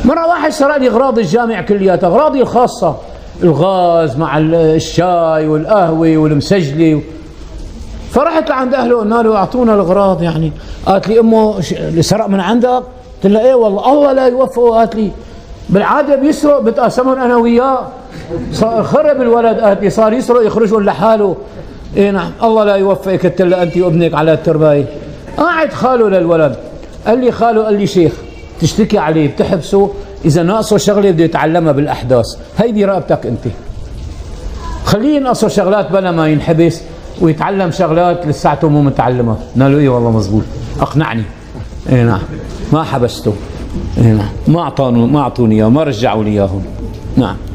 مرة واحد سرق لي أغراض الجامع كلياتها، أغراضي الخاصة، الغاز مع الشاي والقهوة والمسجلة. فرحت لعند أهله قلنا له أعطونا الأغراض يعني. قالت لي أمه اللي سرق من عندك؟ قلت لها إيه والله الله لا يوفقه. قالت لي بالعادة بيسرق بتقاسمهم أنا وياه، خرب الولد. قالت لي صار يسرق يخرجون لحاله. إيه نعم الله لا يوفقك. قلت لها أنت وابنك على الترباية. قاعد خاله للولد قال لي خاله قال لي شيخ تشتكي عليه بتحبسه، إذا ناقصه شغلة بده يتعلمها بالأحداث، هيدي رقبتك أنت، خليه ينقصه شغلات بلا ما ينحبس ويتعلم شغلات لساته مو متعلمها. قلنا له إيه والله مزبوط، أقنعني. إيه نعم ما حبسته. إيه نعم ما أعطوني إياه، ما رجعوا لي إياهم. نعم.